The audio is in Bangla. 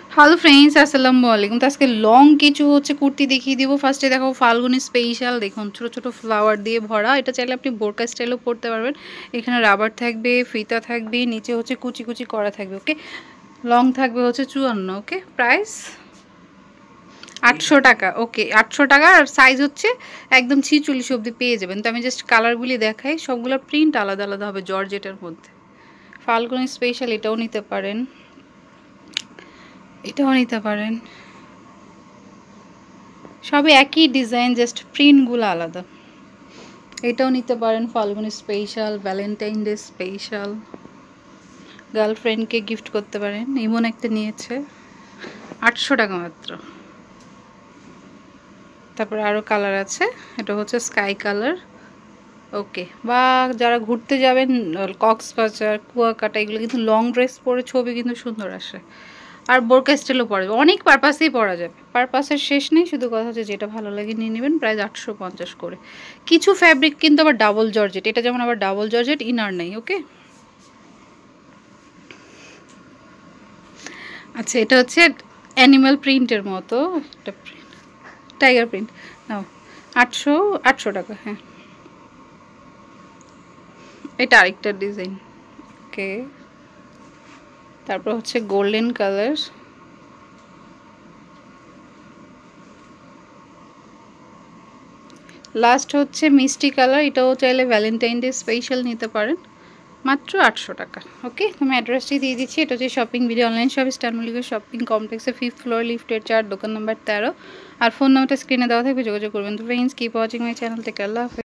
হ্যালো ফ্রেন্ডস, আসসালামু আলাইকুম। তো আজকে লং কিছু হচ্ছে কুর্তি দেখিয়ে দিব। ফার্স্টে দেখো ফাল্গুনি স্পেশাল, দেখুন ছোট ছোট ফ্লাওয়ার দিয়ে ভরা। এটা চাইলে আপনি বোরকা স্টাইলও পরতে পারবেন। এখানে রাবার থাকবে, ফিতা থাকবে, নিচে হচ্ছে কুচি কুচি করা থাকবে। ওকে, লং থাকবে হচ্ছে 54। ওকে, প্রাইস 800 টাকা। ওকে, 800 টাকা। আর সাইজ হচ্ছে একদম 46 অবধি পেয়ে যাবেন। তো আমি জাস্ট কালারগুলি দেখাই, সবগুলো প্রিন্ট আলাদা আলাদা হবে জর্জেটের মধ্যে। ফাল্গুনি স্পেশাল এটাও নিতে পারেন, এটাও নিতে পারেন। সবই একই ডিজাইন, জাস্ট প্রিন্টগুলো আলাদা। এটাও নিতে পারেন, ফাল্গুনি স্পেশাল, ভ্যালেন্টাইন ডে স্পেশাল, গার্লফ্রেন্ডকে গিফট করতে পারেন। এমন একটা নিয়েছে 800 টাকা মাত্র। তারপরে আরও কালার আছে, এটা হচ্ছে স্কাই কালার। ওকে, বা যারা ঘুরতে যাবেন কক্সবাজার, কুয়াকাটা, এগুলো কিন্তু লং ড্রেস পরে ছবি কিন্তু সুন্দর আসে। আর বোরকা স্টাইলও পরা যাবে, অনেক পারপাসেই পরা যাবে, পারপাসের শেষ নেই। শুধু কথা হচ্ছে যেটা ভালো লাগে নিয়ে নেবেন। প্রাইস 850 করে। কিছু ফ্যাব্রিক কিন্তু আবার ডাবল জর্জেট, এটা যেমন আবার ডাবল জর্জেট, ইনার নেই। ওকে, আচ্ছা, এটা হচ্ছে অ্যানিমাল প্রিন্টের মতো একটা প্রিন্ট, টাইগার প্রিন্ট। নাও 800 টাকা। হ্যাঁ, এটা আরেকটা ডিজাইন। ওকে, তারপর হচ্ছে গোল্ডেন কালার, লাস্ট হচ্ছে মিষ্টি কালার। এটাও চাইলে ভ্যালেন্টাইন ডে স্পেশাল নিতে পারেন, মাত্র 800 টাকা। ওকে, আমি অ্যাড্রেসটি দিয়ে দিচ্ছি। এটা হচ্ছে shopping video online shop star Mallika shopping কমপ্লেক্সে 5th ফ্লোর, লিফটের 4, দোকান নাম্বার 13। আর ফোন নাম্বারটা স্ক্রিনে দেওয়া থাকবে, যোগাযোগ করবেন। তো friends, keep watching my channel, take care, আল্লাহ হাফেজ।